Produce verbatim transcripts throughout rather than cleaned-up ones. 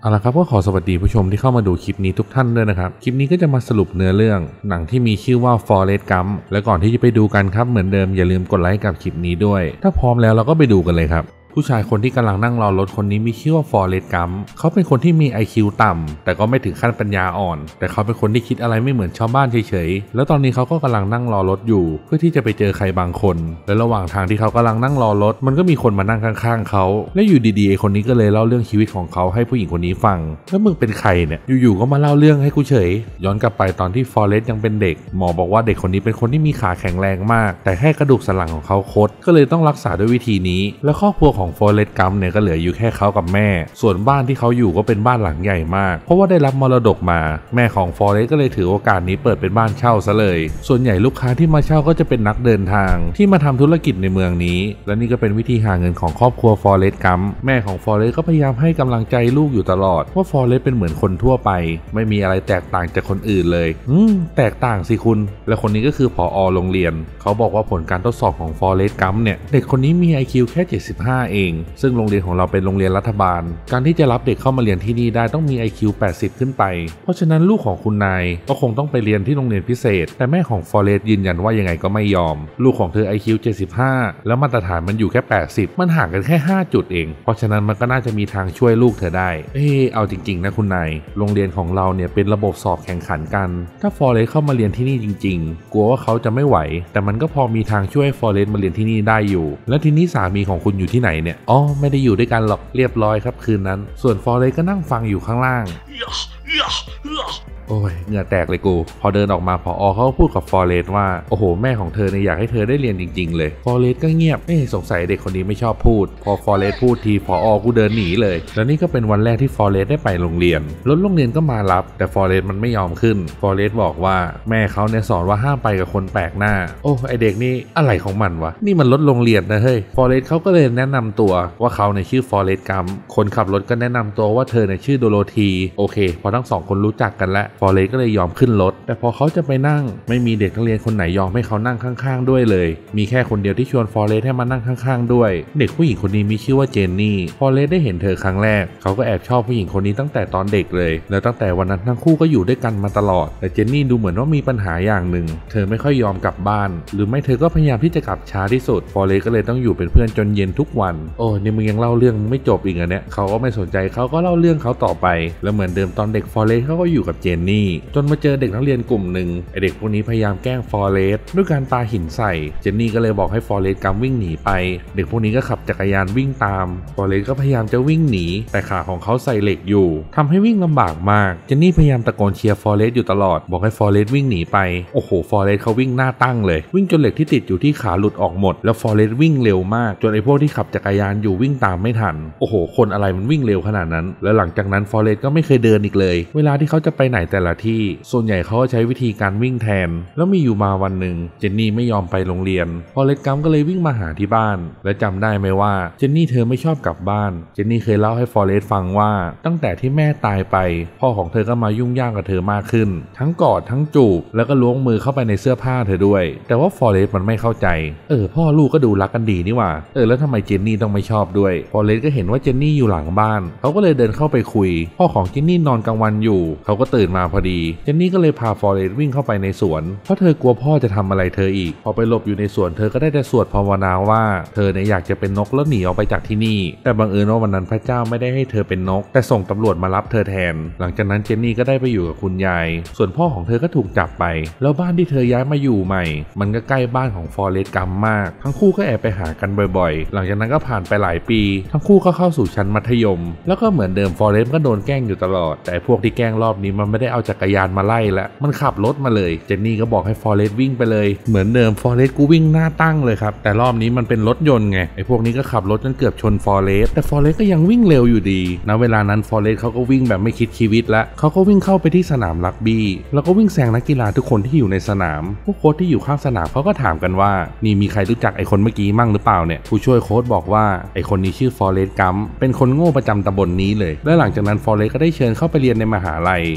เอาละครับก็ขอสวัสดีผู้ชมที่เข้ามาดูคลิปนี้ทุกท่านด้วยนะครับคลิปนี้ก็จะมาสรุปเนื้อเรื่องหนังที่มีชื่อว่า Forrest Gump และก่อนที่จะไปดูกันครับเหมือนเดิมอย่าลืมกดไลค์กับคลิปนี้ด้วยถ้าพร้อมแล้วเราก็ไปดูกันเลยครับผู้ชายคนที่กำลังนั่งรอรถคนนี้มีชื่อว่า Forrest Gump เขาเป็นคนที่มี ไอ คิว ต่ำแต่ก็ไม่ถึงขั้นปัญญาอ่อนแต่เขาเป็นคนที่คิดอะไรไม่เหมือนชาวบ้านเฉยๆแล้วตอนนี้เขาก็กำลังนั่งรอรถอยู่เพื่อที่จะไปเจอใครบางคนและระหว่างทางที่เขากำลังนั่งรอรถมันก็มีคนมานั่งข้างๆเขาและอยู่ดีๆไอ้คนนี้ก็เลยเล่าเรื่องชีวิตของเขาให้ผู้หญิงคนนี้ฟังแล้วมึงเป็นใครเนี่ยอยู่ๆก็มาเล่าเรื่องให้กูเฉยย้อนกลับไปตอนที่ Forrest ยังเป็นเด็กหมอบอกว่าเด็กคนนี้เป็นคนที่มีขาแข็งแรงมากแต่แค่กระดูกสันหลังของเขาคดก็เลยต้องรักษาด้วยวิธีนี้และครอบครัวของ Forrest Gumpเนี่ยก็เหลืออยู่แค่เขากับแม่ส่วนบ้านที่เขาอยู่ก็เป็นบ้านหลังใหญ่มากเพราะว่าได้รับมรดกมาแม่ของ Forrest ก็เลยถือโอกาสนี้เปิดเป็นบ้านเช่าซะเลยส่วนใหญ่ลูกค้าที่มาเช่าก็จะเป็นนักเดินทางที่มาทำธุรกิจในเมืองนี้และนี่ก็เป็นวิธีหาเงินของครอบครัว Forrest Gump แม่ของ Forrest ก็พยายามให้กำลังใจลูกอยู่ตลอดว่า Forrest เป็นเหมือนคนทั่วไปไม่มีอะไรแตกต่างจากคนอื่นเลยอืมแตกต่างสิคุณและคนนี้ก็คือผอ.โรงเรียนเขาบอกว่าผลการทดสอบของ Forrest Gump เนี่ยเด็กคนนี้มี ไอ คิว แค่เจ็ดสิบห้าเองซึ่งโรงเรียนของเราเป็นโรงเรียนรัฐบาลการที่จะรับเด็กเข้ามาเรียนที่นี่ได้ต้องมี ไอ คิว แปดสิบขึ้นไปเพราะฉะนั้นลูกของคุณนายก็คงต้องไปเรียนที่โรงเรียนพิเศษแต่แม่ของ Forrest ยืนยันว่ายังไงก็ไม่ยอมลูกของเธอ ไอ คิว เจ็ดสิบห้าแล้วมาตรฐานมันอยู่แค่แปดสิบมันห่างกันแค่ห้าจุดเองเพราะฉะนั้นมันก็น่าจะมีทางช่วยลูกเธอได้เออเอาจริงๆนะคุณนายโรงเรียนของเราเนี่ยเป็นระบบสอบแข่งขันกันถ้า Forrest เข้ามาเรียนที่นี่จริงๆกลัวว่าเขาจะไม่ไหวแต่มันก็พอมีทางช่วย Forrest มาเรียนที่นี่ได้อยู่แล้วทีนี้สามีของคุณอยู่ที่ไหนเนี่ยอ๋อไม่ได้อยู่ด้วยกันหรอกเรียบร้อยครับคืนนั้นส่วน Forrest ก็นั่งฟังอยู่ข้างล่างโอ้ยเหงื่อแตกเลยกูพอเดินออกมาผอ.เขาก็พูดกับ Forrest ว่าโอ้โหแม่ของเธอเนี่ยอยากให้เธอได้เรียนจริงๆเลย Forrest ก็เงียบเอ๊ะสงสัยเด็กคนนี้ไม่ชอบพูดพอ Forrest พูดทีผอ.กูเดินหนีเลยแล้วนี่ก็เป็นวันแรกที่ Forrest ได้ไปโรงเรียนรถโรงเรียนก็มารับแต่ Forrest มันไม่ยอมขึ้น Forrest บอกว่าแม่เขาเนี่ยสอนว่าห้ามไปกับคนแปลกหน้าโอ้ไอเด็กนี่อะไรของมันวะนี่มันรถโรงเรียนนะเฮ้ย Forrest เขาก็เลยแนะนำตัวว่าเขาเนี่ยชื่อ Forrest Gump คนขับรถก็แนะนำตัวว่าเธอเนี่ยชื่อโดโรธีโอเคพอทั้งสองคนรู้จักกันแล้ว Forrest ก็เลยยอมขึ้นรถแต่พอเขาจะไปนั่งไม่มีเด็กนักเรียนคนไหนยอมให้เขานั่งข้างๆด้วยเลยมีแค่คนเดียวที่ชวน Forrest ให้มานั่งข้างๆด้วยเด็กผู้หญิงคนนี้มีชื่อว่าเจนนี่ Forrest ได้เห็นเธอครั้งแรกเขาก็แอบชอบผู้หญิงคนนี้ตั้งแต่ตอนเด็กเลยแล้วตั้งแต่วันนั้นทั้งคู่ก็อยู่ด้วยกันมาตลอดแต่เจนนี่ดูเหมือนว่ามีปัญหาอย่างหนึ่งเธอไม่ค่อยยอมกลับบ้านหรือไม่เธอก็พยายามที่จะกลับช้าที่สุด Forrest ก็เลยต้องอยู่เป็นเพื่อนจนเย็นทุกวันโอ้นี่มึงยังเล่าเรื่องไม่จบอีกอ่ะเนี่ยเขาก็ไม่สนใจเขาก็เล่าเรื่องเขาต่อไปแล้วเหมือนเดิมตอนเด็ก Forrest เขาก็อยู่กับเจนนี่จนมาเจอเด็กนักเรียนกลุ่มหนึ่งไอเด็กพวกนี้พยายามแกล้ง Forrest ด้วยการปาหินใส่เจนนี่ก็เลยบอกให้ Forrest Gump วิ่งหนีไปเด็กพวกนี้ก็ขับจักรยานวิ่งตาม Forrest ก็พยายามจะวิ่งหนีแต่ขาของเขาใส่เหล็กอยู่ทำให้วิ่งลำบากมากเจนนี่พยายามตะโกนเชียร์ Forrest อยู่ตลอดบอกให้ Forrest วิ่งหนีไปโอ้โห Forrest เขาวิ่งหน้าตั้งเลยวิ่งจนเหล็กที่ติดอยู่ที่ขาหลุดออกหมดแล้ว Forrest วิ่งเร็วมากจนไอพวกที่ขับจักรยานอยู่วิ่งตามไม่ทันโอ้โหคนอะไรมันวิ่งเร็วขนาดนั้นแล้วหลังจากนั้น Forrest ก็ไม่เคยเดินอีกเลยเวลาที่เขาจะไปไหนแต่ละที่ส่วนใหญ่เขาใช้วิธีการวิ่งแทนแล้วมีอยู่มาวันหนึ่งเจนนี่ไม่ยอมไปโรงเรียนForrest Gumpก็เลยวิ่งมาหาที่บ้านและจำได้ไหมว่าเจนนี่เธอไม่ชอบกลับบ้านเจนนี่เคยเล่าให้ Forrest ฟังว่าตั้งแต่ที่แม่ตายไปพ่อของเธอก็มายุ่งยากกับเธอมากขึ้นทั้งกอดทั้งจูบแล้วก็ล้วงมือเข้าไปในเสื้อผ้าเธอด้วยแต่ว่า Forrest มันไม่เข้าใจเออพ่อลูกก็ดูรักกันดีนี่หว่าเออแล้วทำไมเจนนี่ต้องไม่ชอบด้วย Forrest ก็เห็นว่าเจนนี่อยู่หลังบ้านเขาก็เลยเดินเข้าไปคุยพ่อของเจนนี่นอนกลางวันอยู่เขาก็ตื่นมาพอดีเจนนี่ก็เลยพา Forrest วิ่งเข้าไปในสวนเพราะเธอกลัวพ่อจะทำอะไรเธออีกพอไปหลบอยู่ในสวนเธอก็ได้แต่สวดภาวนาว่าเธอเนี่ยอยากจะเป็นนกแล้วหนีออกไปจากที่นี่แต่บังเอิญว่าวันนั้นพระเจ้าไม่ได้ให้เธอเป็นนกแต่ส่งตำรวจมารับเธอแทนหลังจากนั้นเจนนี่ก็ได้ไปอยู่กับคุณยายส่วนพ่อของเธอก็ถูกจับไปแล้วบ้านที่เธอย้ายมาอยู่ใหม่มันก็ใกล้บ้านของ Forrest Gump มากทั้งคู่ก็แอบไปหากันบ่อยๆหลังจากนั้นก็ผ่านไปหลายปีทั้งคู่ก็เข้าสู่ชั้นมัธยมแล้วก็เหมือนเดิม Forrest ก็โดนแกล้งอยู่ตลอดแต่พวกที่แกล้งรอบนี้มันไม่ได้เอาจักรยานมาไล่ละมันขับรถมาเลยเจนนี่ก็บอกให้ Forrest วิ่งไปเลยเหมือนเดิม Forrest กูวิ่งหน้าตั้งเลยครับแต่รอบนี้มันเป็นรถยนต์ไงไอ้พวกนี้ก็ขับรถจนเกือบชน Forrest แต่ Forrest ก็ยังวิ่งเร็วอยู่ดีณเวลานั้น Forrest เขาก็วิ่งแบบไม่คิดชีวิตแล้วเขาก็วิ่งเข้าไปที่สนามรักบี้แล้วก็วิ่งแซงนักกีฬาทุกคนที่อยู่ในสนามผู้โค้ชที่อยู่ข้างสนามเขาก็ถามกันว่านี่มีใครรู้จักไอ้คนเมื่อกี้มั่งหรือเปล่าเนี่ยผู้ช่วยโค้ชบอกว่าไอ้คนนี้ชื่อ Forrest Gump เป็นคนโง่ประจำตำบลนนี้เลยและหลังจากนั้น Forrest ก็ได้เชิญเข้าไปเรียนในมหาลัยแล้วก็ได้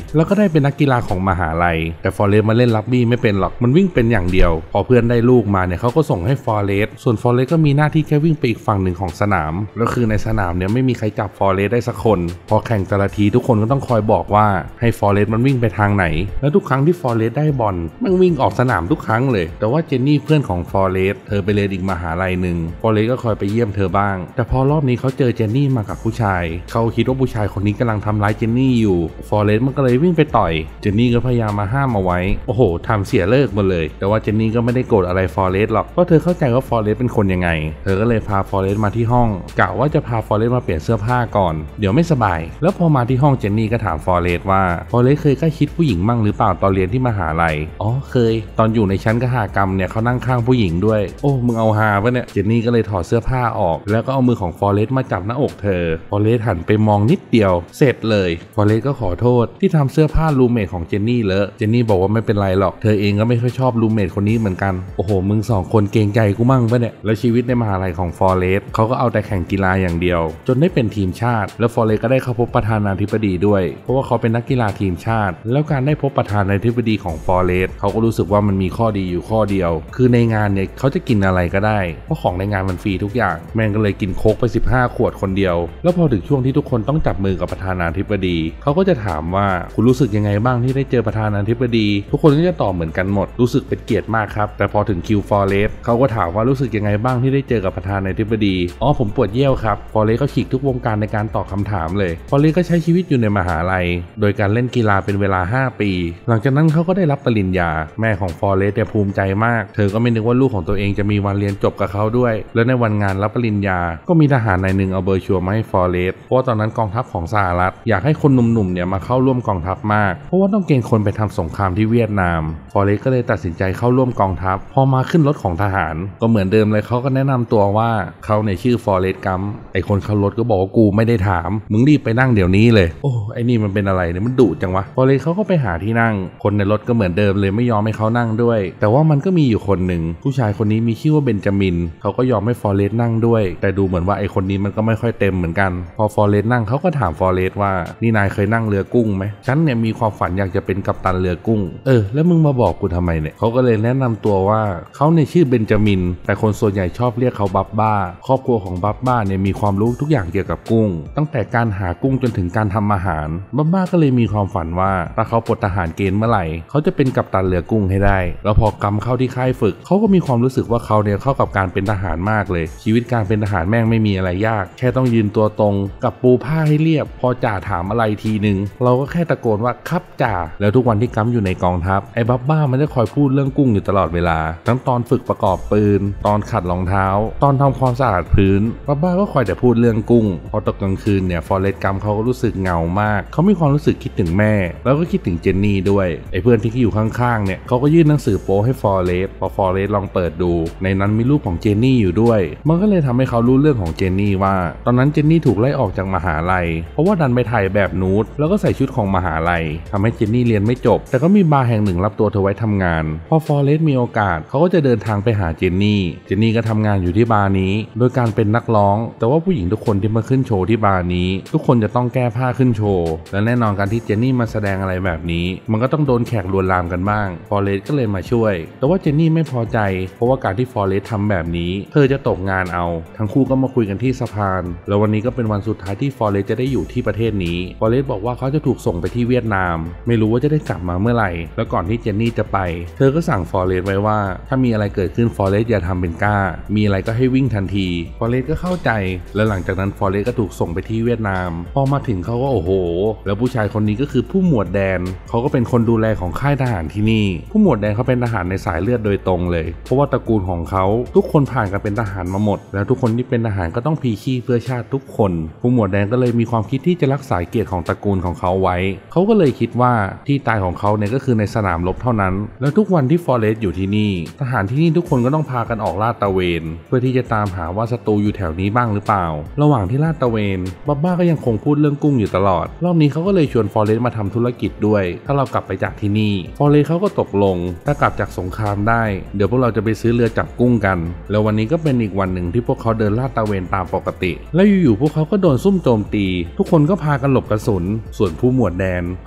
ได้เป็นนักกีฬาของมหาลัยแต่ฟอเรสต์มาเล่นรักบี้ไม่เป็นหรอกมันวิ่งเป็นอย่างเดียวพอเพื่อนได้ลูกมาเนี่ยเขาก็ส่งให้ฟอเรสต์ส่วนฟอเรสต์ก็มีหน้าที่แค่วิ่งไปอีกฝั่งหนึ่งของสนามแล้วคือในสนามเนี่ยไม่มีใครจับฟอเรสต์ได้สักคนพอแข่งแต่ละทีทุกคนก็ต้องคอยบอกว่าให้ฟอเรสต์มันวิ่งไปทางไหนแล้วทุกครั้งที่ฟอเรสต์ได้บอลมันวิ่งออกสนามทุกครั้งเลยแต่ว่าเจนนี่เพื่อนของฟอเรสต์เธอไปเรียนอีกมหาลัยหนึ่งฟอเรสต์ก็คอยไปเยี่ยมเธอบ้างแต่พอรอบนี้เขาเจอเจนนี่มากับผู้ชายเขาคิดว่าผู้ชายคนนี้กำลังทำร้ายเจนนี่อยู่ฟอเรสต์มันก็เลยวิ่งไปต่อยเจนนี่ก็พยายามมาห้ามเอาไว้โอ้โหทำเสียเลิกหมดเลยแต่ว่าเจนนี่ก็ไม่ได้โกรธอะไรฟอเรสต์หรอกเพราะเธอเข้าใจว่าฟอเรสต์เป็นคนยังไงเธอก็เลยพาฟอเรสต์มาที่ห้องกะว่าจะพาฟอเรสต์มาเปลี่ยนเสื้อผ้าก่อนเดี๋ยวไม่สบายแล้วพอมาที่ห้องเจนนี่ก็ถามฟอเรสต์ว่าฟอเรสต์เคยใกล้ชิดผู้หญิงมั่งหรือเปล่าตอนเรียนที่มหาลัยอ๋อเคยตอนอยู่ในชั้นกหกรรมเนี่ยเขานั่งข้างผู้หญิงด้วยโอ้มึงเอาฮาปะเนี่ยเจนนี่ก็เลยถอดเสื้อผ้าออกแล้วก็เอามือของฟอเรสต์มาจับหน้าอกเธอฟอเรสต์หันไปมองนิดเดียวเสร็จเลยฟอเรสต์ก็ขอโทษที่ทำเสื้อผ้ารูเมทของเจนนี่เลอะเจนนี่บอกว่าไม่เป็นไรหรอกเธอเองก็ไม่ค่อยชอบรูเมทคนนี้เหมือนกันโอ้โหมึงสองคนเกรงใจกูมั่งปะเนี่ยแล้วชีวิตในมหาลัยของฟอเรสต์เขาก็เอาแต่แข่งกีฬาอย่างเดียวจนได้เป็นทีมชาติแล้วฟอเรสต์ก็ได้เข้าพบประธานาธิบดีด้วยเพราะว่าเขาเป็นนักกีฬาทีมชาติแล้วการได้พบประธานาธิบดีของฟอเรสต์เขาก็รู้สึกว่ามันมีข้อดีอยู่ข้อเดียวคือในงานเนี่ยเขาจะกินอะไรก็ได้เพราะของในงานมันฟรีทุกอย่างแม่งก็เลยกินโค้กไปสิบห้าขวดคนเดียวแล้วพอถึงช่วงที่ทุกคนต้องจับมือกับประธานาธิบดีเขาก็จะถามว่าคุณรู้สึกยังไงบ้างที่ได้เจอประธานาธิบดีทุกคนก็จะตอบเหมือนกันหมดรู้สึกเป็นเกียรติมากครับแต่พอถึงคิวฟอเรสต์เขาก็ถามว่ารู้สึกยังไงบ้างที่ได้เจอกับประธานาธิบดีอ๋อผมปวดเยี่ยวครับฟอเรสต์ก็ฉีกทุกวงการในการตอบคำถามเลยฟอเรสต์ก็ใช้ชีวิตอยู่ในมหาลัยโดยการเล่นกีฬาเป็นเวลาห้าปีหลังจากนั้นเขาก็ได้รับปริญญาแม่ของฟอเรสต์เนี่ยภูมิใจมากเธอก็ไม่นึกว่าลูกของตัวเองจะมีวันเรียนจบกับเขาด้วยแล้วในวันงานรับปริญญาก็มีทหารนายหนึ่งเอาเบอร์ชัวร์มาให้ฟอเรสต์เพราะว่าตอนนั้นกองทัพของสหรัฐอยากให้คนหนุ่มๆเนี่ยมาเข้าร่วมกองทัพมากเพราะว่าต้องเกณฑ์คนไปทำสงครามที่เวียดนามฟอเรสต์ก็เลยตัดสินใจเข้าร่วมกองทัพพอมาขึ้นรถของทหารก็เหมือนเดิมเลยเขาก็แนะนำตัวว่าเขาในชื่อฟอเรสต์กัมไอคนขับรถก็บอกว่ากูไม่ได้ถามมึงรีบไปนั่งเดี๋ยวนี้เลยโอ้ไอนี่มันเป็นอะไรเนี่ยมันดุจังวะฟอเรสต์เขาก็ไปหาที่นั่งคนในรถก็เหมือนเดิมเลยไม่ยอมให้เขานั่งด้วยแต่ว่ามันก็มีอยู่คนหนึ่งผู้ชายคนนี้มีชื่อว่าเบนจามินเขาก็ยอมให้ฟอเรสต์นั่งด้วยแต่ดูเหมือนว่าไอคนนี้มันก็ไม่ค่อยเต็มเหมือนกันพอฟอเรสต์นั่งเขาก็ถามฟอเรสต์ว่านี่นายเคยนั่งเรือกุ้งไหมฉันเนี่ยมีความฝันอยากจะเป็นกัปตันเรือกุ้งเออแล้วมึงมาบอกกูทำไมเนี่ยเขาก็เลยแนะนำตัวว่าเขาในชื่อเบนจามินแต่คนส่วนใหญ่ชอบเรียกเขาบับบ้าครอบครัวของบับบ้าเนี่ยมีความรู้ทุกอย่างเกี่ยวกับกุ้งตั้งแต่การหากุ้งจนถึงการทำอาหารบับบ้าก็เลยมีความฝันว่าถ้าเขาปลดทหารเกณฑ์เมื่อไหร่เขาจะเป็นกัปตันเรือกุ้งให้ได้แล้วพอกำเข้าที่ค่ายฝึกเขาก็มีความรู้สึกว่าเขาเนี่ยเข้ากับการเป็นทหารมากเลยชีวิตการเป็นทหารแม่งไม่มีอะไรยากแค่ต้องยืนตัวตรงกับปูผ้าให้เรียบพอจ่าถามอะไรทีนึงเราก็แค่ตะโกนว่าครับจ่าแล้วทุกวันที่กัมอยู่ในกองทัพไอ้บับบ้ามันจะคอยพูดเรื่องกุ้งอยู่ตลอดเวลาทั้งตอนฝึกประกอบปืนตอนขัดรองเท้าตอนทำความสะอาดพื้นบับบ้าก็คอยแต่พูดเรื่องกุ้งพอตกกลางคืนเนี่ยฟอเรสต์กัมเขาก็รู้สึกเหงามากเขามีความรู้สึกคิดถึงแม่แล้วก็คิดถึงเจนนี่ด้วยไอ้เพื่อนที่อยู่ข้างๆเนี่ยเขาก็ยื่นหนังสือโป๊ให้ฟอเรสต์พอฟอเรสต์ลองเปิดดูในนั้นมีรูปของเจนนี่อยู่ด้วยมันก็เลยทำให้เขารู้เรื่องของเจนนี่ว่าตอนนั้นเจนนี่ถูกไล่ออกจากมหาลัยเพราะว่าดันไปถ่ายแบบนูดแล้วก็ใส่ชุดของมหาลัยทำให้เจนนี่เรียนไม่จบแต่ก็มีบาร์แห่งหนึ่งรับตัวเธอไว้ทำงานพอฟอเรสต์มีโอกาสเขาก็จะเดินทางไปหาเจนนี่เจนนี่ก็ทำงานอยู่ที่บาร์นี้โดยการเป็นนักร้องแต่ว่าผู้หญิงทุกคนที่มาขึ้นโชว์ที่บาร์นี้ทุกคนจะต้องแก้ผ้าขึ้นโชว์และแน่นอนการที่เจนนี่มาแสดงอะไรแบบนี้มันก็ต้องโดนแขกลวนลามกันบ้างฟอเรสต์ก็เลยมาช่วยแต่ว่าเจนนี่ไม่พอใจเพราะว่าการที่ฟอเรสต์ทำแบบนี้เธอจะตกงานเอาทั้งคู่ก็มาคุยกันที่สะพานแล้ววันนี้ก็เป็นวันสุดท้ายที่ฟอเรสต์จะได้อยู่ที่ประเทศนี้ฟอเรสต์บอกว่าเขาจะถูกส่งไปที่เวียดนามไม่รู้ว่าจะได้กลับมาเมื่อไหร่แล้วก่อนที่เจนนี่จะไปเธอก็สั่งฟอเรสต์ไว้ว่าถ้ามีอะไรเกิดขึ้นฟอเรสต์อย่าทำเป็นกล้ามีอะไรก็ให้วิ่งทันทีฟอเรสต์ก็เข้าใจแล้วหลังจากนั้นฟอเรสต์ก็ถูกส่งไปที่เวียดนามพอมาถึงเขาก็โอ้โหแล้วผู้ชายคนนี้ก็คือผู้หมวดแดนเขาก็เป็นคนดูแลของค่ายทหารที่นี่ผู้หมวดแดนเขาเป็นทหารในสายเลือดโดยตรงเลยเพราะว่าตระกูลของเขาทุกคนผ่านกันเป็นทหารมาหมดแล้วทุกคนที่เป็นทหารก็ต้องพีชีพเพื่อชาติทุกคนผู้หมวดแดงก็เลยมีความคิดที่จะรักษาเกียรติของตระกูลของเขาไว้เขาก็เลยคิดว่าที่ตายของเขาเนี่ยก็คือในสนามรบเท่านั้นแล้วทุกวันที่ฟอเรสต์อยู่ที่นี่ทหารที่นี่ทุกคนก็ต้องพากันออกลาดตระเวนเพื่อที่จะตามหาว่าศัตรูอยู่แถวนี้บ้างหรือเปล่าระหว่างที่ลาดตระเวนบับบ้าก็ยังคงพูดเรื่องกุ้งอยู่ตลอดรอบนี้เขาก็เลยชวนฟอเรสต์มาทำธุรกิจด้วยถ้าเรากลับไปจากที่นี่ฟอเรสต์เขาก็ตกลงถ้ากลับจากสงครามได้เดี๋ยวพวกเราจะไปซื้อเรือจับกุ้งกันแล้ววันนี้ก็เป็นอีกวันหนึ่งที่พวกเขาเดินลาดตระเวนตามปกติแล้วอยู่ๆพวกเขาก็โดนซุ่มโจมตีทุกคนก็พากันหลบกระสุนส่วนผู้หมวดแดนเขา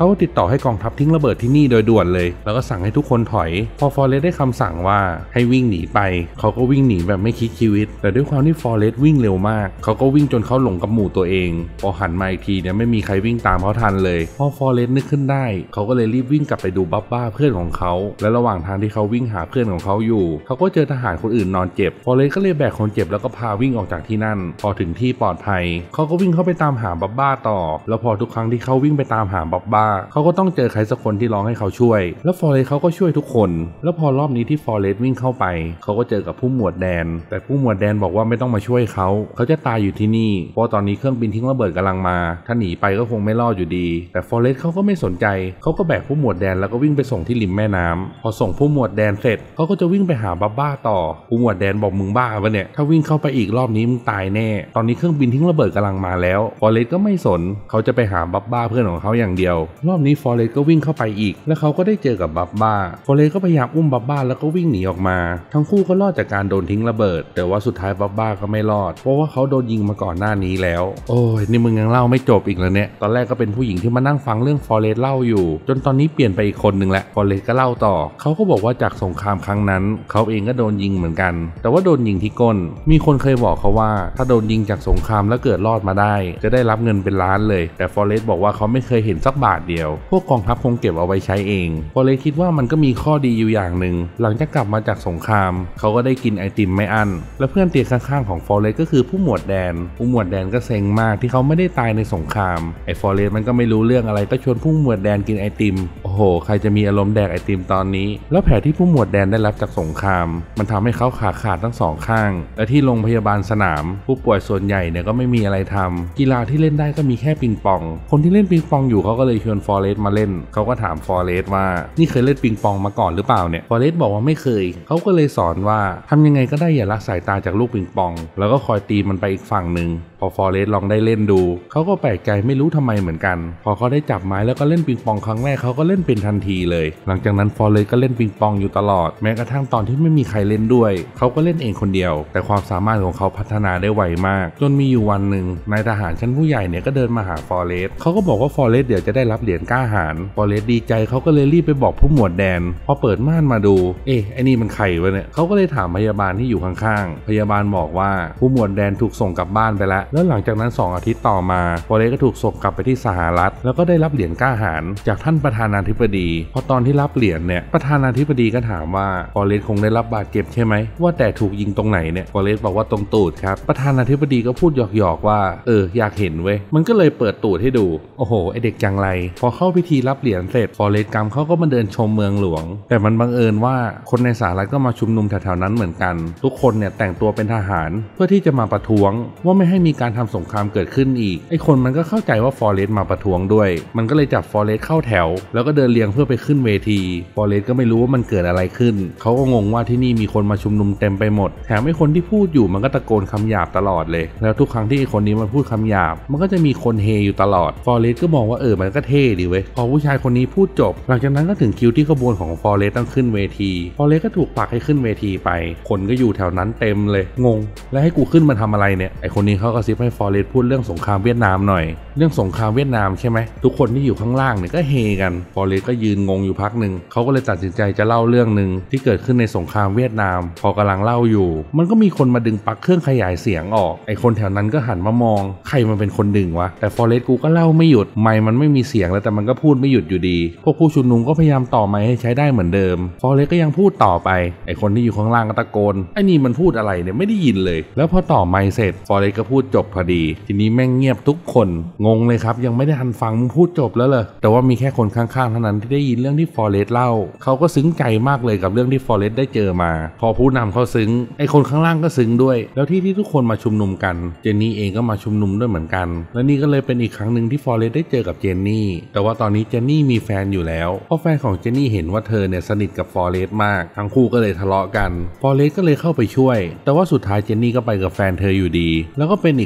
ก็ติดต่อให้กองทัพทิ้งระเบิดที่นี่โดยด่วนเลยแล้วก็สั่งให้ทุกคนถอยพอฟอเรสได้คำสั่งว่าให้วิ่งหนีไปเขาก็วิ่งหนีแบบไม่คิดชีวิตแต่ด้วยความที่ฟอเรสวิ่งเร็วมากเขาก็วิ่งจนเขาหลงกับหมู่ตัวเองพอหันมาอีกทีเนี่ยไม่มีใครวิ่งตามเขาทันเลยพอฟอเรสนึกขึ้นได้เขาก็เลยรีบวิ่งกลับไปดูบับบ้าเพื่อนของเขาและระหว่างทางที่เขาวิ่งหาเพื่อนของเขาอยู่เขาก็เจอทหารคนอื่นนอนเจ็บฟอเรสก็เลยแบกคนเจ็บแล้วก็พาวิ่งออกจากที่นั่นพอถึงที่ปลอดภัยเขาก็วิ่งเข้าไปตามหาบับบ้าต่อแล้วพอทุกครั้งที่เขาวิ่งไปตามหาบับบ้าเขาก็ต้องเจอใครสักคนที่ร้องให้เขาช่วยแล้วฟอเรสเขาก็ช่วยทุกคนแล้วพอรอบนี้ที่ฟอเรสวิ่งเข้าไปเขาก็เจอกับผู้หมวดแดนแต่ผู้หมวดแดนบอกว่าไม่ต้องมาช่วยเขาเขาจะตายอยู่ที่นี่เพราะตอนนี้เครื่องบินทิ้งระเบิดกำลังมาถ้าหนีไปก็คงไม่รอดอยู่ดีแต่ฟอเรสเขาก็ไม่สนใจเขาก็แบกผู้หมวดแดนแล้วก็วิ่งไปส่งที่ริมแม่น้ำพอส่งผู้หมวดแดนเสร็จเขาก็จะวิ่งไปหาบับบ้าต่อผู้หมวดแดนบอกมึงบ้าปะเนี่ยถ้าวิ่งเข้าไปอีกรอบนี้มึงตายแน่ตอนนี้เครื่องบินทิ้งระเบิดกำลังมาแล้วฟอเรสก็ไม่สนเขาจะไปหาบับบ้าเพื่อนของเขาอย่างเดียวรอบนี้ฟอเรสก็วิ่งเข้าไปอีกแล้วเขาก็ได้เจอกับบับบ้าฟอเรสก็พยายามอุ้มบับบ้าแล้วก็วิ่งหนีออกมาทั้งคู่ก็รอดจากการโดนทิ้งระเบิดแต่ว่าสุดท้ายบับบ้าก็ไม่รอดเพราะว่าเขาโดนยิงมาก่อนหน้านี้แล้วโอ้ยนี่มึงยังเล่าไม่จบอีกแล้วเนี่ยตอนแรกก็เป็นผู้หญิงที่มานั่งฟังเรื่องฟอเรสเล่าอยู่จนตอนนี้เปลี่ยนไปอีกคนนึงแหละฟอเรสก็เล่าต่อเขาก็บอกว่าจากสงครามครั้งนั้นเขาเองก็โดนยิงเหมือนกันแต่ว่าโดนยิงที่ก้นมีคนเคยบอกเขาว่าถ้าโดนยิงจากสงครามแล้วเกิดรอดมาได้จะได้รับเงินเป็นล้านเลยแต่ฟอเรสบอกว่าเขาไม่เคยเห็นสักบาทเดียวพวกกองทัพคงเก็บเอาไว้ใช้เองฟอเรสคิดว่ามันก็มีข้อดีอยู่อย่างหนึ่งหลังจากกลับมาจากสงครามเขาก็ได้กินไอติมไม่อั้นและเพื่อนเตียงข้างๆของฟอเรสก็คือผู้หมวดแดนผู้หมวดแดนก็เซ็งมากที่เขาไม่ได้ตายในสงครามไอฟอเรสมันก็ไม่รู้เรื่องอะไรก็ชวนผู้หมวดแดนกินไอติมโอ้โหใครจะมีอารมณ์แดกไอติมตอนนี้แล้วแผลที่ผู้หมวดแดนได้รับจากสงครามมันทำให้เขาขาขาดทั้งสองข้างและที่โรงพยาบาลสนามผู้ป่วยส่วนใหญ่เนี่ยก็ไม่มีอะไรทำกีฬาที่เล่นได้ก็มีแค่ปิงปองคนที่เล่นปิงปองอยู่เขาก็เลยชวนฟอเรสมาเล่นเขาก็ถามฟอเรสว่านี่เคยเล่นปิงปองมาก่อนหรือเปล่าเนี่ยฟอเรสบอกว่าไม่เคยเขาก็เลยสอนว่าทำยังไงก็ได้อย่าละสายตาจากลูกปิงปองแล้วก็คอยตีมันไปอีกฝั่งหนึ่งพอฟอเรสลองได้เล่นดูเขาก็แปลกใจไม่รู้ทำไมเหมือนกันพอเขาได้จับไม้แล้วก็เล่นปิงปองครั้งแรกเขาก็เล่นเป็นทันทีเลยหลังจากนั้นฟอเรสก็เล่นปิงปองอยู่ตลอดแม้กระทั่งตอนที่ไม่มีใครเล่นด้วยเขาก็เล่นเองคนเดียวแต่ความสามารถของเขาพัฒนาได้ไวมากจนมีอยู่วันหนึ่งนายทหารชั้นผู้ใหญ่เนี่ยก็เดินมาหาฟอเรสเขาก็บอกว่าฟอเรสเดี๋ยวจะได้รับเหรียญกล้าหาญฟอเรสดีใจเขาก็เลยรีบไปบอกผู้หมวดแดนพอเปิดม่านมาดูเอ๊ะไอ้นี่มันใครวะเนี่ยเขาก็เลยถามพยาบาลที่อยู่ข้างๆพยาบาลบอกว่าผู้หมวดแดนถูกส่งกลับบ้านไปแล้วแล้วหลังจากนั้นสองอาทิตย์ต่อมาฟอเรสก็ถูกส่งกลับไปที่สหรัฐแล้วก็ได้รับเหรียญกล้าหาญจากท่านประธานาธิบดีพอตอนที่รับเหรียญเนี่ยประธานาธิบดีก็ถามว่าฟอเรสคงได้รับบาดเจ็บใช่ไหมว่าแต่ถูกยิงตรงไหนเนี่ยฟอเรสบอกว่าตรงตูดครับประธานาธิบดีก็พูดหยอกๆว่าเอออยากเห็นเว้ยมันก็เลยเปิดตูดให้ดูโอ้โหไอเด็กจังไรพอเข้าพิธีรับเหรียญเสร็จฟอเรสกัมเขาก็มาเดินชมเมืองหลวงแต่มันบังเอิญว่าคนในสหรัฐก็มาชุมนุมแถวๆนั้นเหมือนกันทุกคนเนี่ยแต่งตัวเป็นทหารเพื่อที่จะมาประท้วงว่าไม่ให้มีการทำสงครามเกิดขึ้นอีกไอคนมันก็เข้าใจว่าฟอเรสมาประท้วงด้วยมันก็เลยจับฟอเรสเข้าแถวแล้วก็เดินเรียงเพื่อไปขึ้นเวทีฟอเรสก็ไม่รู้ว่ามันเกิดอะไรขึ้นเขาก็งงว่าที่นี่มีคนมาชุมนุมเต็มไปหมดแถมไอคนที่พูดอยู่มันก็ตะโกนคำหยาบตลอดเลยแล้วทุกครั้งที่ไอคนนี้มันพูดคำหยาบมันก็จะมีคนเฮอยู่ตลอดฟอเรสก็มองว่าเออมันก็เท่ดีเว้ยพอผู้ชายคนนี้พูดจบหลังจากนั้นก็ถึงคิวที่ขบวนของฟอเรสต้องขึ้นเวทีฟอเรสก็ถูกผลักให้ขึ้นเวทีไปคนก็อยู่แถวนั้นเต็มเลยงงแล้วให้กูขึ้นมาทำอะไรเนี่ยไอคนนี้เขาก็ซิบให้ฟอเรสพูดเรื่องสงครามเวียดนามหน่อยเรื่องสงครามเวียดนามใช่ไหมทุกคนที่อยู่ข้างล่างเนี่ยก็เฮกันฟอเรสก็ยืนงงอยู่พักหนึ่งเขาก็เลยตัดสินใจจะเล่าเรื่องหนึ่งที่เกิดขึ้นในสงครามเวียดนามพอกำลังเล่าอยู่มันก็มีคนมาดึงปลั๊กเครื่องขยายเสียงออกไอคนแถวนั้นก็หันมามองใครมันเป็นคนดึงวะแต่ฟอเรสกูก็เล่าไม่หยุดไมค์มันไม่มีเสียงแล้วแต่มันก็พูดไม่หยุดอยู่ดีพวกผู้ชุมนุมก็พยายามต่อไมค์ให้ใช้ได้เหมือนเดิมฟอเรสก็ยังพูดต่อไปไอคนที่อยู่ข้างล่างก็ตะโกนไอนี่มันพูดอะไรเนี่ยไม่ได้ยินเลยแล้วพอต่อไมค์เสร็จฟอเรสก็พูดจบพอดีทีนี้แม่งเงียบทุกคนงงเลยครับยังไม่ได้ทันฟังมึงพูดจบแล้วเลยแต่ว่ามีแค่คนข้างๆเท่านั้นที่ได้ยินเรื่องที่ฟอเรสเล่าเขาก็ซึ้งใจมากเลยกับเรื่องที่ฟอเรสได้เจอมาพอผู้นำเขาซึ้งไอคนข้างล่างก็ซึ้งด้วยแล้วที่ที่ทุกคนมาชุมนุมกันเจนนี่เองก็มาชุมนุมด้วยเหมือนกันและนี่ก็เลยเป็นอีกครั้งหนึ่งที่ฟอเรสได้เจอกับเจนนี่แต่ว่าตอนนี้เจนนี่มีแฟนอยู่แล้วเพราะแฟนของเจนนี่เห็นว่าเธอเนี่ยสนิทกับฟอเรสมากทั้งคู่ก็เลยทะเลาะกันฟอเรสก็เลยเข้าไปช่วยแต่ว่าสุดท้ายเจนนี่ก็ไปกับแฟนเธออยู่ดีแล้วก็เป็นอีก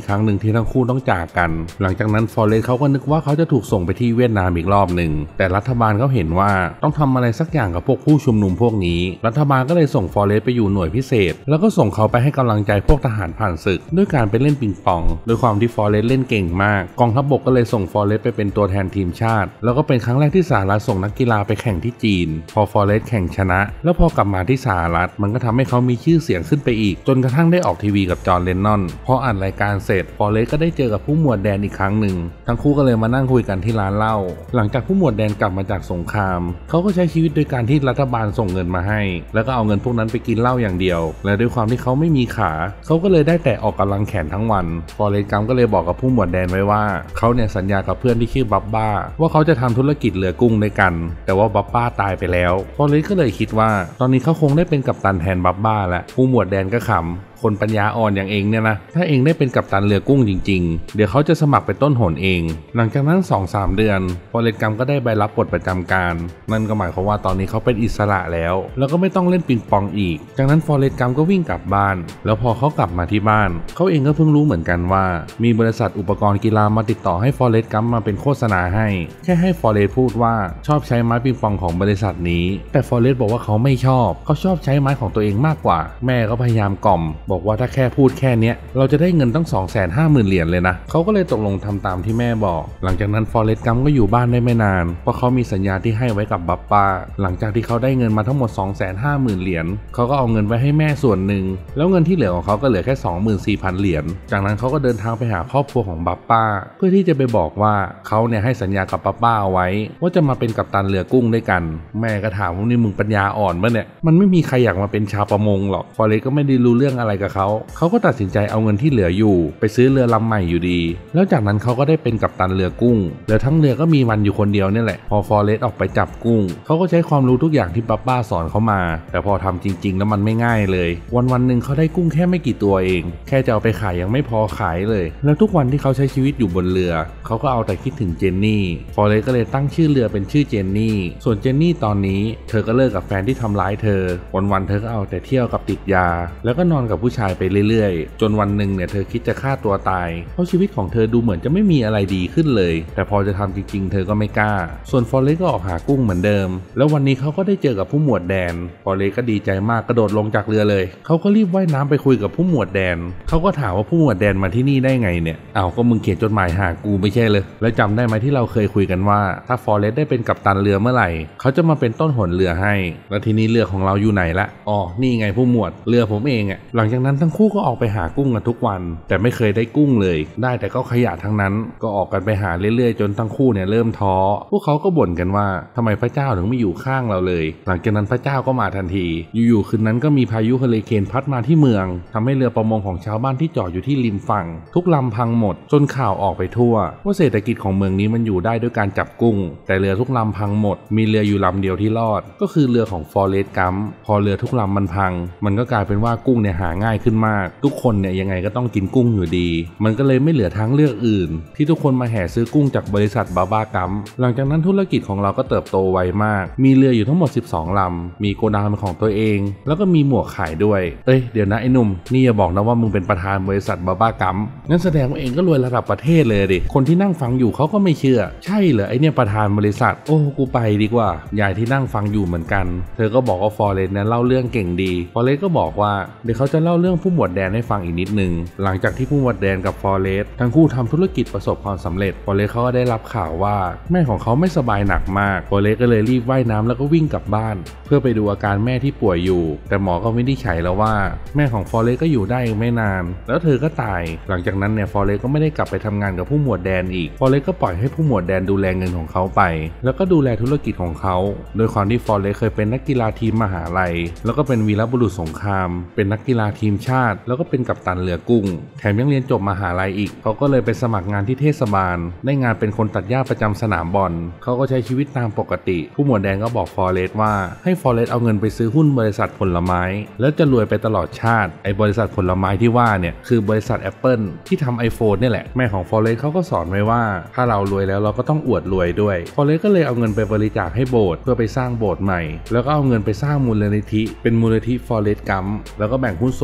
ครั้งหนึ่งที่ทั้งคู่ต้องจากกันหลังจากนั้นฟอเรสต์เขาก็นึกว่าเขาจะถูกส่งไปที่เวียดนามอีกรอบหนึ่งแต่รัฐบาลเขาเห็นว่าต้องทำอะไรสักอย่างกับพวกผู้ชุมนุมพวกนี้รัฐบาลก็เลยส่งฟอเรสต์ไปอยู่หน่วยพิเศษแล้วก็ส่งเขาไปให้กำลังใจพวกทหารผ่านศึกด้วยการไปเล่นปิงปองโดยความที่ฟอเรสต์เล่นเก่งมากกองทัพบกก็เลยส่งฟอเรสต์ไปเป็นตัวแทนทีมชาติแล้วก็เป็นครั้งแรกที่สหรัฐส่งนักกีฬาไปแข่งที่จีนพอฟอเรสต์แข่งชนะแล้วพอกลับมาที่สหรัฐมันก็ทำให้เขามีชื่อเสียงขึ้นไปอีกจนกระทั่งได้ออกทีวีกับจอห์น เลนนอนพออ่านรายการเสร็จฟอเรสต์ก็ได้เจอกับผู้หมวดแดนอีกครั้งหนึ่งทั้งคู่ก็เลยมานั่งคุยกันที่ร้านเหล้าหลังจากผู้หมวดแดนกลับมาจากสงครามเขาก็ใช้ชีวิตโดยการที่รัฐบาลส่งเงินมาให้แล้วก็เอาเงินพวกนั้นไปกินเหล้าอย่างเดียวและด้วยความที่เขาไม่มีขาเขาก็เลยได้แต่ออกกำลังแขนทั้งวันฟอเรสต์กัมป์ก็เลยบอกกับผู้หมวดแดนไว้ว่าเขาเนี่ยสัญญากับเพื่อนที่ชื่อบับบ้าว่าเขาจะทำธุรกิจเรือกุ้งด้วยกันแต่ว่าบับบ้าตายไปแล้วฟอเรสต์ก็เลยคิดว่าตอนนี้เขาคงได้เป็นกัปตันแทนบับบ้าและผู้หมวดแดนก็ขำคนปัญญาอ่อนอย่างเองเนี่ยนะถ้าเองได้เป็นกัปตันเรือกุ้งจริงๆเดี๋ยวเขาจะสมัครเป็นต้นหนเองหลังจากนั้น สองถึงสาม เดือนฟอเรสต์กัมป์ก็ได้ใบรับปลดประจำการนั่นก็หมายความว่าตอนนี้เขาเป็นอิสระแล้วแล้วก็ไม่ต้องเล่นปิงปองอีกจากนั้นฟอเรสต์กัมป์ก็วิ่งกลับบ้านแล้วพอเขากลับมาที่บ้านเขาเองก็เพิ่งรู้เหมือนกันว่ามีบริษัทอุปกรณ์กีฬามาติดต่อให้ฟอเรสต์กัมป์มาเป็นโฆษณาให้แค่ให้ฟอเรสต์พูดว่าชอบใช้ไม้ปิงปองของบริษัทนี้แต่ฟอเรสต์บอกว่าเขาไม่ชอบเขาชอบใช้ไม้ของตัวเองมากกว่าแม่ก็พยายามกล่อมบอกว่าถ้าแค่พูดแค่นี้เราจะได้เงินตั้ง สองแสนห้าหมื่น เหรียญเลยนะเขาก็เลยตกลงทำตามที่แม่บอกหลังจากนั้นฟอเรสต์กัมป์ก็อยู่บ้านได้ไม่นานเพราะเขามีสัญญาที่ให้ไว้กับบับบ้าหลังจากที่เขาได้เงินมาทั้งหมด สองแสนห้าหมื่น เหรียญเขาก็เอาเงินไว้ให้แม่ส่วนหนึ่งแล้วเงินที่เหลือของเขาก็เหลือแค่ สองหมื่นสี่พัน เหรียญจากนั้นเขาก็เดินทางไปหาครอบครัวของบับบ้าเพื่อที่จะไปบอกว่าเขาเนี่ยให้สัญญากับบับบ้าเอาไว้ว่าจะมาเป็นกัปตันเรือกุ้งด้วยกันแม่ก็ถามว่านี่มึงปัญญาอ่อนปะเนี่ยมันไม่มีใครอยากมาเป็นชาวประมงหรอกฟอเรสต์ก็ไม่ได้รู้เรื่องอะไรกับเขาเขาก็ตัดสินใจเอาเงินที่เหลืออยู่ไปซื้อเรือลำใหม่อยู่ดีแล้วจากนั้นเขาก็ได้เป็นกัปตันเรือกุ้งแล้วทั้งเรือก็มีมันอยู่คนเดียวนี่แหละพอฟอเรสต์ออกไปจับกุ้งเขาก็ใช้ความรู้ทุกอย่างที่บับบ้าสอนเขามาแต่พอทำจริงๆแล้วมันไม่ง่ายเลยวันวันหนึ่งเขาได้กุ้งแค่ไม่กี่ตัวเองแค่จะเอาไปขายยังไม่พอขายเลยแล้วทุกวันที่เขาใช้ชีวิตอยู่บนเรือเขาก็เอาแต่คิดถึงเจนนี่ฟอเรสต์ก็เลยตั้งชื่อเรือเป็นชื่อเจนนี่ส่วนเจนนี่ตอนนี้เธอก็เลิกกับแฟนที่ทำร้ายเธอวันๆเธอก็เอาแต่เที่ยวกับติดยาแล้วก็นอนกับผู้ชายไปเรื่อยๆจนวันหนึ่งเนี่ยเธอคิดจะฆ่าตัวตายเพราะชีวิตของเธอดูเหมือนจะไม่มีอะไรดีขึ้นเลยแต่พอจะทำจริงๆเธอก็ไม่กล้าส่วนฟอเรสต์ก็ออกหากุ้งเหมือนเดิมแล้ววันนี้เขาก็ได้เจอกับผู้หมวดแดนฟอเรสต์ก็ดีใจมากกระโดดลงจากเรือเลยเขาก็รีบว่ายน้ำไปคุยกับผู้หมวดแดนเขาก็ถามว่าผู้หมวดแดนมาที่นี่ได้ไงเนี่ยอ้าวก็มึงเขียนจดหมายหากูไม่ใช่เลยแล้วจำได้ไหมที่เราเคยคุยกันว่าถ้าฟอเรสต์ได้เป็นกัปตันเรือเมื่อไหร่เขาจะมาเป็นต้นหนเรือให้แล้วทีนี้เรือของเราอยู่ไหนละอ๋อนี่ไงผู้หมวดเรือผมเองอ่ะหลังจากนั้นทั้งคู่ก็ออกไปหากุ้งกันทุกวันแต่ไม่เคยได้กุ้งเลยได้แต่ก็ขยะทั้งนั้นก็ออกกันไปหาเรื่อยๆจนทั้งคู่เนี่ยเริ่มท้อพวกเขาก็บ่นกันว่าทำไมพระเจ้าถึงไม่อยู่ข้างเราเลยหลังจากนั้นพระเจ้าก็มาทันทีอยู่ๆคืนนั้นก็มีพายุเฮอริเคนพัดมาที่เมืองทำให้เรือประมงของชาวบ้านที่จอดอยู่ที่ริมฝั่งทุกลำพังหมดจนข่าวออกไปทั่วว่าเศรษฐกิจของเมืองนี้มันอยู่ได้ด้วยการจับกุ้งแต่เรือทุกลำพังหมดมีเรืออยู่ลำเดียวที่รอดก็คือเรือของฟอเรสต์กัมป์พอเรือทุกลำมันพังมันก็กลายเป็นว่ากุ้งเนี่ยหาง่ายขึ้นมากทุกคนเนี่ยยังไงก็ต้องกินกุ้งอยู่ดีมันก็เลยไม่เหลือทางเลือกอื่นที่ทุกคนมาแห่ซื้อกุ้งจากบริษัทบับบ้ากัมป์หลังจากนั้นธุรกิจของเราก็เติบโตไวมากมีเรืออยู่ทั้งหมดสิบสองลำมีโกดังเป็นของตัวเองแล้วก็มีหมวกขายด้วยเอ้ยเดี๋ยวนะไอ้หนุ่มนี่อย่าบอกนะว่ามึงเป็นประธานบริษัทบับบ้ากัมป์งั้นแสดงว่าเองก็รวยระดับประเทศเลยดิคนที่นั่งฟังอยู่เขาก็ไม่เชื่อใช่เหรอไอเนี่ยประธานบริษัทโอ้กูไปดีกว่ายายที่นั่งฟังอยู่เหมือนกันเธอก็บอกว่าฟอเรสต์เนี่ยเล่าเรื่องเก่งดีฟอเรสต์ก็บอกว่าเดี๋ยวเขาจะเล่าเรื่องผู้หมวดแดนให้ฟังอีกนิดนึงหลังจากที่ผู้หมวดแดนกับฟอเรสต์ทั้งคู่ทำธุรกิจประสบความสำเร็จฟอเรสต์เขาก็ได้รับข่าวว่าแม่ของเขาไม่สบายหนักมากฟอเรสต์ก็เลยรีบว่ายน้ำแล้วก็วิ่งกลับบ้านเพื่อไปดูอาการแม่ที่ป่วยอยู่แต่หมอก็ไม่ได้ใช้แล้วว่าแม่ของฟอเรสต์ก็อยู่ได้ไม่นานแล้วเธอก็ตายหลังจากนั้นเนี่ยฟอเรสต์ก็ไม่ได้กลับไปทำงานกับผู้หมวดแดนอีกฟอเรสต์ก็ปล่อยให้ผู้หมวดแดนดูแลเงินของเขาไปแล้วก็ดูแลธุรกิจของเขาโดยความที่ฟอเรสต์เคยเป็นนักกีฬาทีมมหาลัยแล้วก็เป็นวีรบุรุษสงครามเป็นนักกีฬาทีมชาติแล้วก็เป็นกัปตันเรือกุ้งแถมยังเรียนจบมหาลัยอีกเขาก็เลยไปสมัครงานที่เทศบาลได้งานเป็นคนตัดหญ้าประจำสนามบอลเขาก็ใช้ชีวิตตามปกติผู้หมวดแดงก็บอกฟอเรสต์ว่าให้ฟอเรสต์เอาเงินไปซื้อหุ้นบริษัทผลไม้แล้วจะรวยไปตลอดชาติไอ้บริษัทผลไม้ที่ว่าเนี่ยคือบริษัท Apple ที่ทำ iPhone นี่แหละแม่ของฟอเรสต์เขาก็สอนไว้ว่าถ้าเรารวยแล้วเราก็ต้องอวดรวยด้วยฟอเรสต์ก็เลยเอาเงินไปบริจาคให้โบสถ์เพื่อไปสร้างโบสถ์ใหม่แล้วก็เอาเงินไปสร้างมูลนิธิเป็นมูลนิธิฟอเรสต์กัมป์แล้วก็แบ่งหุ้นส่วน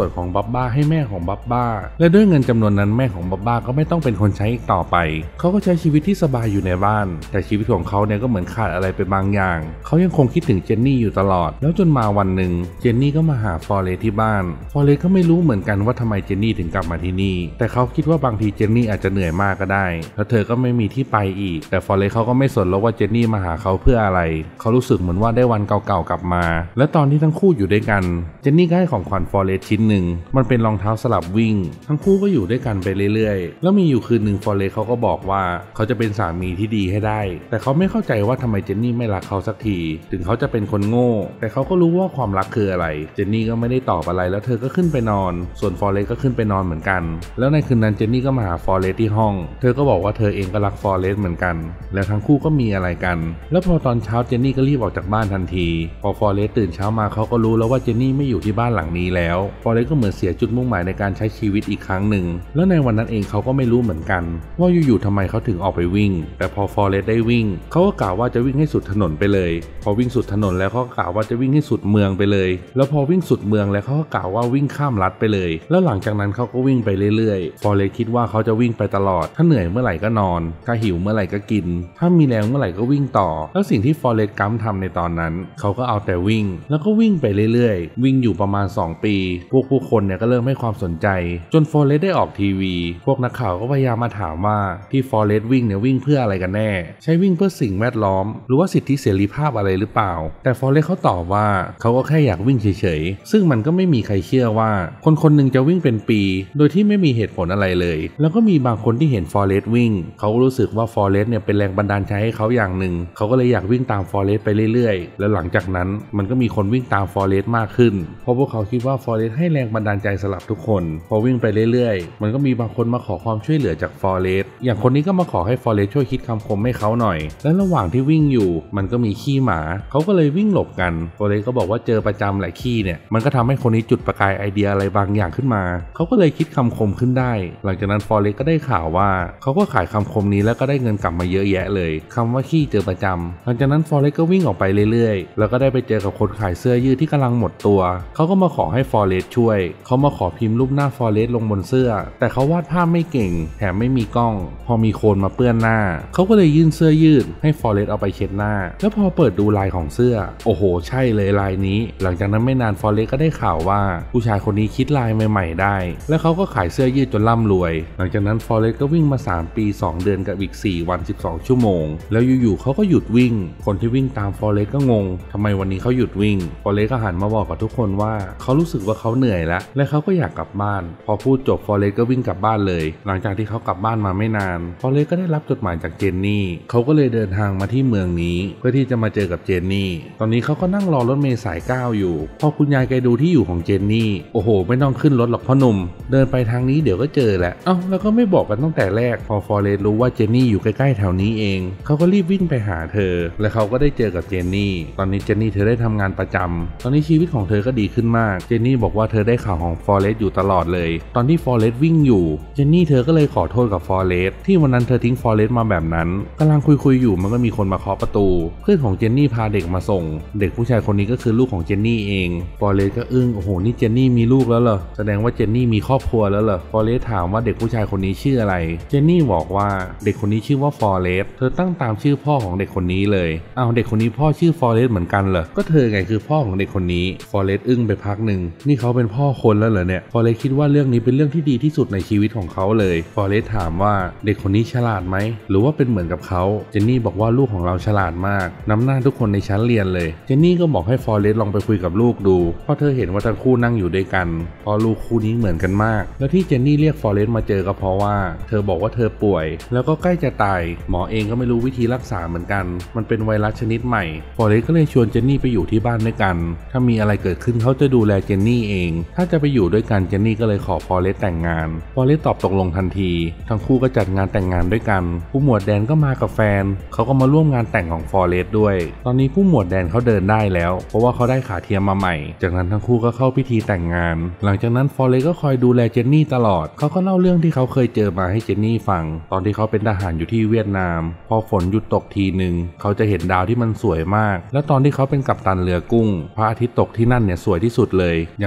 วนของบับบ้าให้แม่ของบับบ้าและด้วยเงินจำนวนนั้นแม่ของบับบ้าก็ไม่ต้องเป็นคนใช้อีกต่อไปเขาก็ใช้ชีวิตที่สบายอยู่ในบ้านแต่ชีวิตของเขาเนี่ยก็เหมือนขาดอะไรไปบางอย่างเขายังคงคิดถึงเจนนี่อยู่ตลอดแล้วจนมาวันหนึ่งเจนนี่ก็มาหาฟอเรสที่บ้านฟอเรสก็ไม่รู้เหมือนกันว่าทำไมเจนนี่ถึงกลับมาที่นี่แต่เขาคิดว่าบางทีเจนนี่อาจจะเหนื่อยมากก็ได้แล้วเธอก็ไม่มีที่ไปอีกแต่ฟอเรสเขาก็ไม่สนแล้วว่าเจนนี่มาหาเขาเพื่ออะไรเขารู้สึกเหมือนว่าได้วันเก่าๆกลับมาและตอนที่ทั้งคู่อยู่ด้วยกันเจนนี่ก็ให้ของขวัญฟอเรสชิ้นหนึ่งมันเป็นรองเท้าสลับวิ่งทั้งคู่ก็อยู่ด้วยกันไปเรื่อยๆแล้วมีอยู่คืนหนึ่งฟอเรสเขาก็บอกว่าเขาจะเป็นสามีที่ดีให้ได้แต่เขาไม่เข้าใจว่าทำไมเจนนี่ไม่รักเขาสักทีถึงเขาจะเป็นคนโง่แต่เขาก็รู้ว่าความรักคืออะไรเจนนี่ก็ไม่ได้ตอบอะไรแล้วเธอก็ขึ้นไปนอนส่วนฟอเรสก็ขึ้นไปนอนเหมือนกันแล้วในคืนนั้นเจนนี่ก็มาหาฟอเรสที่ห้องเธอก็บอกว่าเธอเองก็รักฟอเรสเหมือนกันแล้วทั้งคู่ก็มีอะไรกันแล้วพอตอนเช้าเจนนี่ก็รีบออกจากบ้านทันทีพอฟอเรสตื่นเช้ามาเขาก็รู้แล้วว่าเจนนี่ไม่อยู่ที่บ้านหลังนี้แล้วฟอเรสก็เหมือนเสียจุดมุ่งหมายในการใช้ชีวิตอีกครั้งหนึ่งแล้วในวันนั้นเองเขาก็ไม่รู้เหมือนกันว่าอยู่ๆทำไมเขาถึงออกไปวิ่งแต่พอฟอเรสได้วิ่งเขาก็กล่าวว่าจะวิ่งให้สุดถนนไปเลยพอวิ่งสุดถนนแล้วเขาก็กล่าวว่าจะวิ่งให้สุดเมืองไปเลยแล้วพอวิ่งสุดเมืองแล้วเขาก็กล่าวว่าวิ่งข้ามรัฐไปเลยแล้วหลังจากนั้นเขาก็วิ่งไปเรื่อยๆฟอเรสคิดว่าเขาจะวิ่งไปตลอดถ้าเหนื่อยเมื่อไหร่ก็นอนถ้าหิวเมื่อไหร่ก็กินถ้ามีแรงเมื่อไหร่ก็วิ่งต่อแล้วสิ่งที่ฟอเรสกัมทำในตอนนั้นเขาก็เอาแต่วิ่งแล้วก็วิ่งไปเรื่อยๆวิ่งอยู่ประมาณสองปีพวกผู้คนเนี่ยก็เริ่มให้ความสนใจจนฟอเรสได้ออกทีวีพวกนักข่าวก็พยายามมาถามว่าที่ฟอเรสวิ่งเนี่ยวิ่งเพื่ออะไรกันแน่ใช้วิ่งเพื่อสิ่งแวดล้อมหรือว่าสิทธิเสรีภาพอะไรหรือเปล่าแต่ฟอเรสเขาตอบว่าเขาก็แค่อยากวิ่งเฉยๆซึ่งมันก็ไม่มีใครเชื่อว่าคนคนหนึ่งจะวิ่งเป็นปีโดยที่ไม่มีเหตุผลอะไรเลยแล้วก็มีบางคนที่เห็นฟอเรสวิ่งเขารู้สึกว่าฟอเรสเนี่ยเป็นแรงบันดาลใจให้เขาอย่างหนึ่งเขาก็เลยอยากวิ่งตามฟอเรสไปเรื่อยๆแล้วหลังจากนั้นมันก็มีคนวิ่งตามฟอเรสมากขึ้นเพราะพวกเขาคิดว่าฟอเรสให้แรงบันดาลใจสำหรับทุกคนพอวิ่งไปเรื่อยๆมันก็มีบางคนมาขอความช่วยเหลือจากฟอเรสอย่างคนนี้ก็มาขอให้ฟอเรสช่วยคิดคำคมให้เขาหน่อยและระหว่างที่วิ่งอยู่มันก็มีขี้หมาเขาก็เลยวิ่งหลบกันฟอเรสก็บอกว่าเจอประจำแหละขี้เนี่ยมันก็ทำให้คนนี้จุดประกายไอเดียอะไรบางอย่างขึ้นมาเขาก็เลยคิดคำคมขึ้นได้หลังจากนั้นฟอเรสก็ได้ข่าวว่าเขาก็ขายคำคมนี้แล้วก็ได้เงินกลับมาเยอะแยะเลยคำว่าขี้เจอประจำหลังจากนั้นฟอเรสก็วิ่งออกไปเรื่อยๆแล้วก็ได้ไปเจอกับคนขายเสื้อยืดที่กำลังหมดตัวเขาก็มาขอให้ฟอเรสช่วยเขามาขอพิมพ์รูปหน้าฟอเรสลงบนเสื้อแต่เขาวาดภาพไม่เก่งแถมไม่มีกล้องพอมีโคลนมาเปื้อนหน้าเขาก็เลยยื่นเสื้อยืดให้ฟอเรสเอาไปเช็ดหน้าแล้วพอเปิดดูลายของเสื้อโอ้โหใช่เลยลายนี้หลังจากนั้นไม่นานฟอเรสก็ได้ข่าวว่าผู้ชายคนนี้คิดลายใหม่ๆได้แล้วเขาก็ขายเสื้อยืดจนร่ำรวยหลังจากนั้นฟอเรสก็วิ่งมาสามปีสองเดือนกับอีกสี่วันสิบสองชั่วโมงแล้วอยู่ๆเขาก็หยุดวิ่งคนที่วิ่งตามฟอเรสก็งงทำไมวันนี้เขาหยุดวิ่งฟอเรสก็หันมาบอกกับทุกคนว่าเขารู้สึกว่าเขาเหนื่อยแล้วและเขาก็อยากกลับบ้านพอพูดจบฟอเรสก็วิ่งกลับบ้านเลยหลังจากที่เขากลับบ้านมาไม่นานฟอเรสก็ได้รับจดหมายจากเจนนี่เขาก็เลยเดินทางมาที่เมืองนี้เพื่อที่จะมาเจอกับเจนนี่ตอนนี้เขาก็นั่งรอรถเมล์สายเก้าอยู่พอคุณยายแกดูที่อยู่ของเจนนี่โอ้โหไม่ต้องขึ้นรถหรอกพ่อหนุ่มเดินไปทางนี้เดี๋ยวก็เจอแหละเอ้าแล้วก็ไม่บอกกันตั้งแต่แรกพอฟอเรสรู้ว่าเจนนี่อยู่ใกล้ๆแถวนี้เองเขาก็รีบวิ่งไปหาเธอและเขาก็ได้เจอกับเจนนี่ตอนนี้เจนนี่เธอได้ทำงานประจำตอนนี้ชีวิตของเธอก็ดีขึ้นมากเจนนี่บอกว่าเธอได้ข่าวของฟอเรสอยู่ตลอดเลยตอนที่ฟอเรสวิ่งอยู่เจนนี่เธอก็เลยขอโทษกับฟอเรสที่วันนั้นเธอทิ้งฟอเรสมาแบบนั้นกำลังคุยๆอยู่มันก็มีคนมาเคาะประตูเพื่อนของเจนนี่พาเด็กมาส่งเด็กผู้ชายคนนี้ก็คือลูกของเจนนี่เองฟอเรสก็อึ้งโอ้โหนี่เจนนี่มีลูกแล้วเหรอแสดงว่าเจนนี่มีครอบครัวแล้วเหรอฟอเรสถามว่าเด็กผู้ชายคนนี้ชื่ออะไรเจนนี่บอกว่าเด็กคนนี้ชื่อว่าฟอเรสเธอตั้งตามชื่อพ่อของเด็กคนนี้เลยอ้าวเด็กคนนี้พ่อชื่อฟอเรสเหมือนกันเหรอก็เธอไงคือพ่อของเด็กคนนี้ฟอเรสอึ้งไปพักหนึ่งนี่เขาเป็นพ่อคนแล้วเหรอเนี่ยฟอเรสคิดว่าเรื่องนี้เป็นเรื่องที่ดีที่สุดในชีวิตของเขาเลยฟอเรสถามว่าเด็กคนนี้ฉลาดไหมหรือว่าเป็นเหมือนกับเขาเจนนี่บอกว่าลูกของเราฉลาดมากนำหน้าทุกคนในชั้นเรียนเลยเจนนี่ก็บอกให้ฟอเรสลองไปคุยกับลูกดูเพราะเธอเห็นว่าทั้งคู่นั่งอยู่ด้วยกันเพราะลูกคู่นี้เหมือนกันมากแล้วที่เจนนี่เรียกฟอเรสมาเจอก็เพราะว่าเธอบอกว่าเธอป่วยแล้วก็ใกล้จะตายหมอเองก็ไม่รู้วิธีรักษาเหมือนกันมันเป็นไวรัสชนิดใหม่ฟอเรสก็เลยชวนเจนนี่ไปอยู่ที่บ้านด้วยกันถ้ามีอะไรเกิดขึ้นเขาจะดูแลเจนนี่เองถ้าจะไปอยู่ด้วยกันเจนนี่ก็เลยขอฟอเรสแต่งงานฟอเรสตอบตกลงทันทีทั้งคู่ก็จัดงานแต่งงานด้วยกันผู้หมวดแดนก็มากับแฟนเขาก็มาร่วมงานแต่งของฟอเรสด้วยตอนนี้ผู้หมวดแดนเขาเดินได้แล้วเพราะว่าเขาได้ขาเทียมมาใหม่จากนั้นทั้งคู่ก็เข้าพิธีแต่งงานหลังจากนั้นฟอเรสก็คอยดูแลเจนนี่ตลอดเขาก็เล่าเรื่องที่เขาเคยเจอมาให้เจนนี่ฟังตอนที่เขาเป็นทหารอยู่ที่เวียดนามพอฝนหยุดตกทีหนึ่งเขาจะเห็นดาวที่มันสวยมากและตอนที่เขาเป็นกัปตันเรือกุ้งพระอาทิตย์ตกที่นั่นเนี่ยสวยที่สุดเลยอย่างตอนที่เขา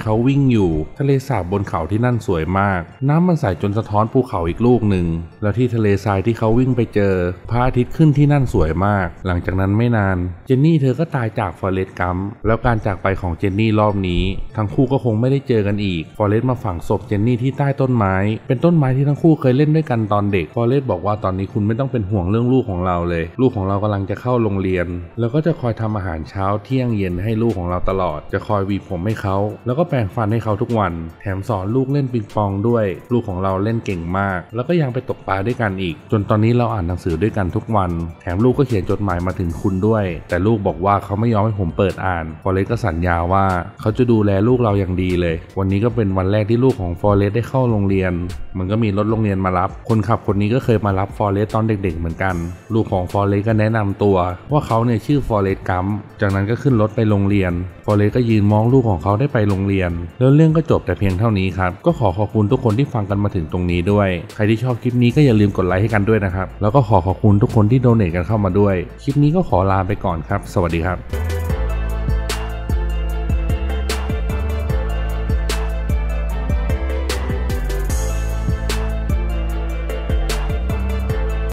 เขาวิ่งอยู่ทะเลสาบบนเขาที่นั่นสวยมากน้ำมันใสจนสะท้อนภูเขาอีกลูกหนึ่งแล้วที่ทะเลทรายที่เขาวิ่งไปเจอพระอาทิตย์ขึ้นที่นั่นสวยมากหลังจากนั้นไม่นานเจนนี่เธอก็ตายจากฟอเรสต์กัมป์แล้วการจากไปของเจนนี่รอบนี้ทั้งคู่ก็คงไม่ได้เจอกันอีกฟอเรสต์มาฝังศพเจนนี่ที่ใต้ต้นไม้เป็นต้นไม้ที่ทั้งคู่เคยเล่นด้วยกันตอนเด็กฟอเรสต์บอกว่าตอนนี้คุณไม่ต้องเป็นห่วงเรื่องลูกของเราเลยลูกของเรากำลังจะเข้าโรงเรียนแล้วก็จะคอยทำอาหารเช้าเที่ยงเย็นให้ลูกของเราตลอดจะคอยหวีผมให้เขาแล้วก็แปรงฟันให้เขาทุกวันแถมสอนลูกเล่นปิงปองด้วยลูกของเราเล่นเก่งมากแล้วก็ยังไปตกปลาด้วยกันอีกจนตอนนี้เราอ่านหนังสือด้วยกันทุกวันแถมลูกก็เขียนจดหมายมาถึงคุณด้วยแต่ลูกบอกว่าเขาไม่ยอมให้ผมเปิดอ่านฟอเรสต์ก็สัญญาว่าเขาจะดูแลลูกเราอย่างดีเลยวันนี้ก็เป็นวันแรกที่ลูกของฟอเรสต์ได้เข้าโรงเรียนมันก็มีรถโรงเรียนมารับคนขับคนนี้ก็เคยมารับฟอเรสต์ตอนเด็กๆเหมือนกันลูกของฟอเรสต์ก็แนะนำตัวว่าเขาเนี่ยชื่อฟอเรสต์กัมป์จากนั้นก็ขึ้นรถไปโรงเรียนฟอเรสต์ก็ยืนมองลูกของเขาได้ไปโรงเรียนแล้วเรื่องก็จบแต่เพียงเท่านี้ครับก็ขอขอบคุณทุกคนที่ฟังกันมาถึงตรงนี้ด้วยใครที่ชอบคลิปนี้ก็อย่าลืมกดไลค์ให้กันด้วยนะครับแล้วก็ขอขอบคุณทุกคนที่โดเนทกันเข้ามาด้วยคลิปนี้ก็ขอลาไปก่อนครับสวัสดีครับ